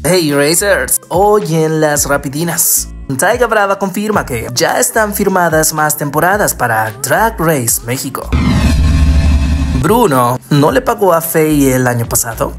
Hey Racers, hoy en las rapidinas, Taiga Brava confirma que ya están firmadas más temporadas para Drag Race México. Bruno no le pagó a Faye el año pasado.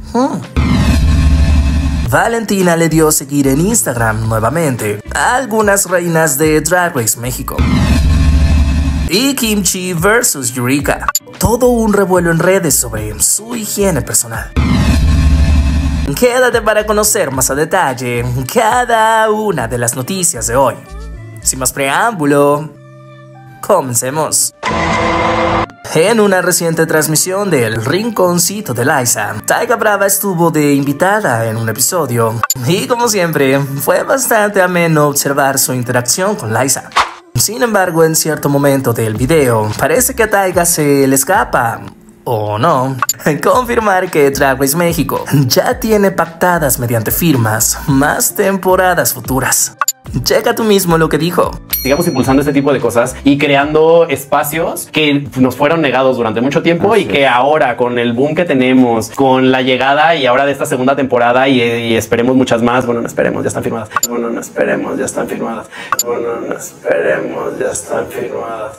Valentina le dio seguir en Instagram nuevamente a algunas reinas de Drag Race México. Y Kimchi vs Eureka. Todo un revuelo en redes sobre su higiene personal. Quédate para conocer más a detalle cada una de las noticias de hoy. Sin más preámbulo, comencemos. En una reciente transmisión del Rinconcito de Liza, Taiga Brava estuvo de invitada en un episodio y, como siempre, fue bastante ameno observar su interacción con Liza. Sin embargo, en cierto momento del video, parece que a Taiga se le escapa, o no, confirmar que Drag Race México ya tiene pactadas mediante firmas más temporadas futuras. Checa tú mismo lo que dijo. Sigamos impulsando este tipo de cosas y creando espacios que nos fueron negados durante mucho tiempo. Así y que ahora, con el boom que tenemos, con la llegada y ahora de esta segunda temporada y esperemos muchas más. Bueno, no esperemos, ya están firmadas. Bueno, no esperemos, ya están firmadas. Bueno, no esperemos, ya están firmadas.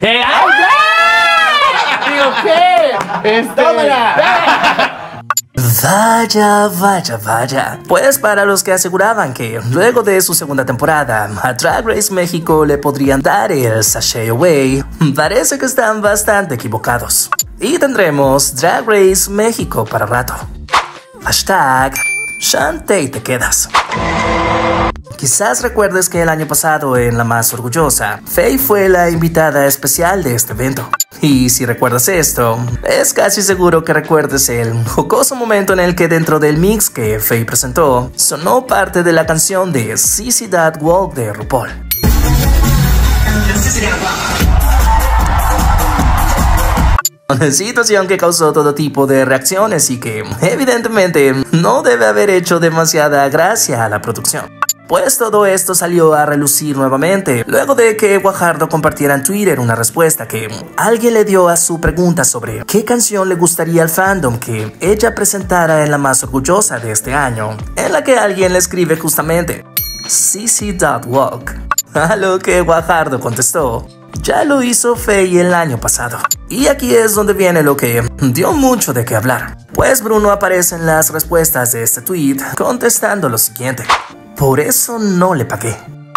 Digo, ¿qué? Vaya. Pues para los que aseguraban que luego de su segunda temporada a Drag Race México le podrían dar el sachet away, parece que están bastante equivocados. Y tendremos Drag Race México para rato. Hashtag Shantay te quedas. Quizás recuerdes que el año pasado en La Más Orgullosa, Faye fue la invitada especial de este evento. Y si recuerdas esto, es casi seguro que recuerdes el jocoso momento en el que dentro del mix que Faye presentó, sonó parte de la canción de Sissy That Walk de RuPaul. Situación que causó todo tipo de reacciones y que evidentemente no debe haber hecho demasiada gracia a la producción. Pues todo esto salió a relucir nuevamente luego de que Guajardo compartiera en Twitter una respuesta que alguien le dio a su pregunta sobre qué canción le gustaría al fandom que ella presentara en La Más Orgullosa de este año, en la que alguien le escribe justamente Sissy That Walk, a lo que Guajardo contestó: ya lo hizo Faye el año pasado. Y aquí es donde viene lo que dio mucho de qué hablar, pues Bruno aparece en las respuestas de este tweet contestando lo siguiente: por eso no le pagué.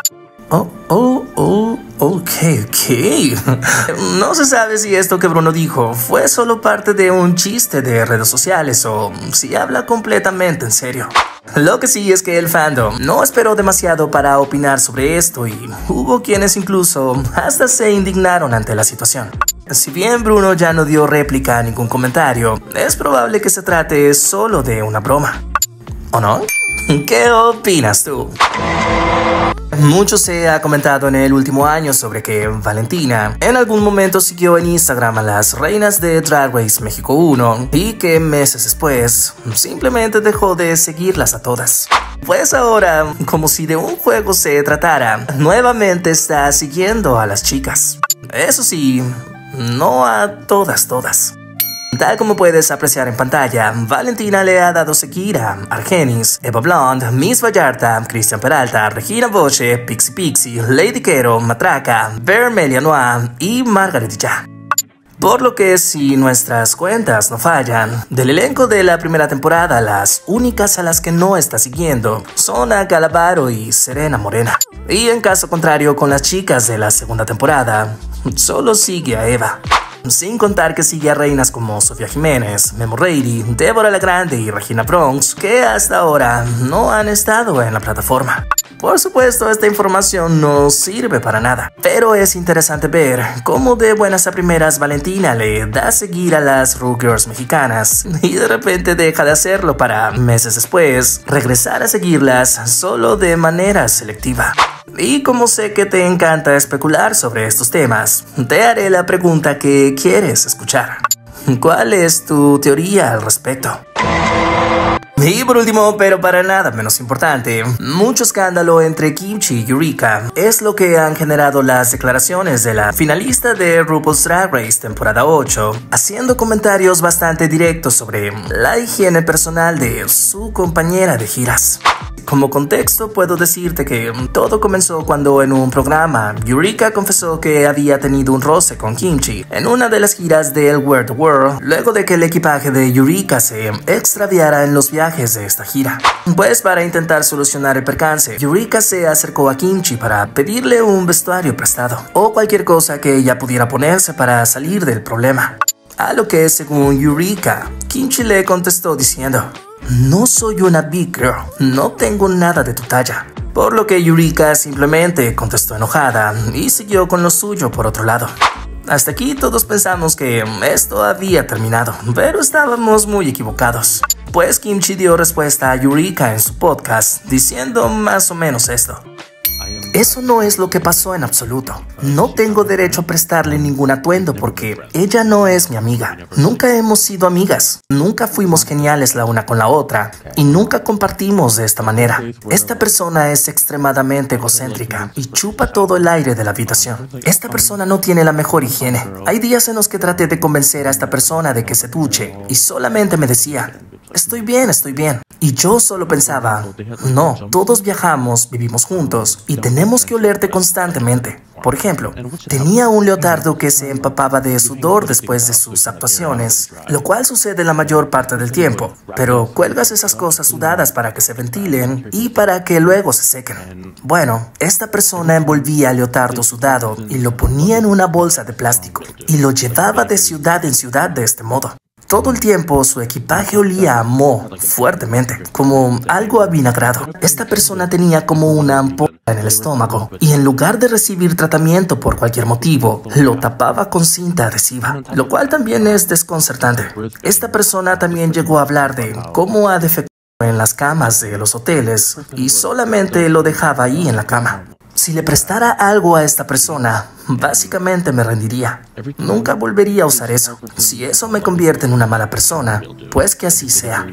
Ok. No se sabe si esto que Bruno dijo fue solo parte de un chiste de redes sociales o si habla completamente en serio. Lo que sí es que el fandom no esperó demasiado para opinar sobre esto y hubo quienes incluso hasta se indignaron ante la situación. Si bien Bruno ya no dio réplica a ningún comentario, es probable que se trate solo de una broma. ¿O no? ¿Qué opinas tú? Mucho se ha comentado en el último año sobre que Valentina en algún momento siguió en Instagram a las reinas de Drag Race México 1 y que meses después simplemente dejó de seguirlas a todas. Pues ahora, como si de un juego se tratara, nuevamente está siguiendo a las chicas. Eso sí, no a todas. Tal como puedes apreciar en pantalla, Valentina le ha dado seguir a Argenis, Eva Blonde, Miss Vallarta, Cristian Peralta, Regina Boche, Pixie, Lady Quero, Matraca, Vermelia Noir y Margaret Ya. Por lo que, si nuestras cuentas no fallan, del elenco de la primera temporada, las únicas a las que no está siguiendo son a Galavaro y Serena Morena. Y en caso contrario, con las chicas de la segunda temporada, solo sigue a Eva. Sin contar que sigue a reinas como Sofía Jiménez, Memo Reilly, Débora La Grande y Regina Bronx, que hasta ahora no han estado en la plataforma. Por supuesto, esta información no sirve para nada, pero es interesante ver cómo de buenas a primeras Valentina le da a seguir a las Ru Girls mexicanas y de repente deja de hacerlo para meses después regresar a seguirlas solo de manera selectiva. Y como sé que te encanta especular sobre estos temas, te haré la pregunta que quieres escuchar. ¿Cuál es tu teoría al respecto? Y por último, pero para nada menos importante, mucho escándalo entre Kimchi y Eureka es lo que han generado las declaraciones de la finalista de RuPaul's Drag Race temporada 8, haciendo comentarios bastante directos sobre la higiene personal de su compañera de giras. Como contexto, puedo decirte que todo comenzó cuando en un programa, Eureka confesó que había tenido un roce con Kimchi en una de las giras del Wear the World, luego de que el equipaje de Eureka se extraviara en los viajes de esta gira. Pues para intentar solucionar el percance, Eureka se acercó a Kimchi para pedirle un vestuario prestado o cualquier cosa que ella pudiera ponerse para salir del problema. A lo que, según Eureka, Kimchi le contestó diciendo: "No soy una big girl, no tengo nada de tu talla". Por lo que Eureka simplemente contestó enojada y siguió con lo suyo por otro lado. Hasta aquí todos pensamos que esto había terminado, pero estábamos muy equivocados. Pues Kimchi dio respuesta a Eureka en su podcast diciendo más o menos esto: "Eso no es lo que pasó en absoluto. No tengo derecho a prestarle ningún atuendo porque ella no es mi amiga. Nunca hemos sido amigas. Nunca fuimos geniales la una con la otra y nunca compartimos de esta manera. Esta persona es extremadamente egocéntrica y chupa todo el aire de la habitación. Esta persona no tiene la mejor higiene. Hay días en los que traté de convencer a esta persona de que se duche y solamente me decía: estoy bien, estoy bien. Y yo solo pensaba, no, todos viajamos, vivimos juntos y tenemos que olerte constantemente. Por ejemplo, tenía un leotardo que se empapaba de sudor después de sus actuaciones, lo cual sucede la mayor parte del tiempo, pero cuelgas esas cosas sudadas para que se ventilen y para que luego se sequen. Bueno, esta persona envolvía el leotardo sudado y lo ponía en una bolsa de plástico y lo llevaba de ciudad en ciudad de este modo. Todo el tiempo su equipaje olía a moho fuertemente, como algo avinagrado. Esta persona tenía como una ampolla en el estómago y en lugar de recibir tratamiento por cualquier motivo, lo tapaba con cinta adhesiva, lo cual también es desconcertante. Esta persona también llegó a hablar de cómo ha defecado en las camas de los hoteles y solamente lo dejaba ahí en la cama. Si le prestara algo a esta persona, básicamente me rendiría. Nunca volvería a usar eso. Si eso me convierte en una mala persona, pues que así sea".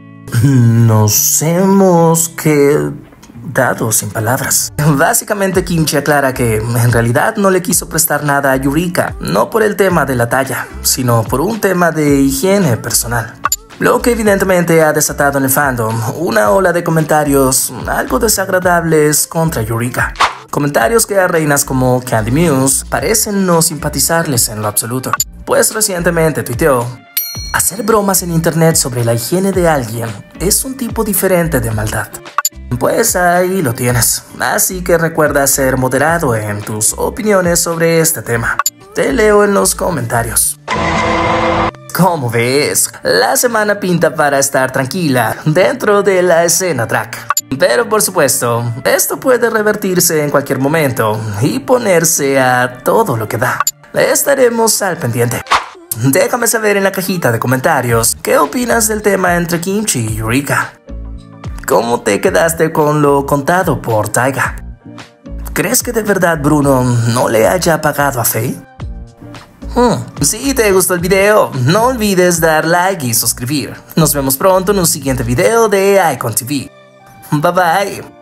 Nos hemos quedado sin palabras. Básicamente Kimchi aclara que en realidad no le quiso prestar nada a Eureka, no por el tema de la talla, sino por un tema de higiene personal. Lo que evidentemente ha desatado en el fandom una ola de comentarios algo desagradables contra Eureka. Comentarios que a reinas como Candy Muse parecen no simpatizarles en lo absoluto. Pues recientemente tuiteó: "Hacer bromas en internet sobre la higiene de alguien es un tipo diferente de maldad". Pues ahí lo tienes. Así que recuerda ser moderado en tus opiniones sobre este tema. Te leo en los comentarios. Como ves, la semana pinta para estar tranquila dentro de la escena drag. Pero por supuesto, esto puede revertirse en cualquier momento y ponerse a todo lo que da. Estaremos al pendiente. Déjame saber en la cajita de comentarios qué opinas del tema entre Kimchi y Eureka. ¿Cómo te quedaste con lo contado por Taiga? ¿Crees que de verdad Bruno no le haya pagado a Faye? Si te gustó el video, no olvides dar like y suscribir. Nos vemos pronto en un siguiente video de Icon TV. Bye bye.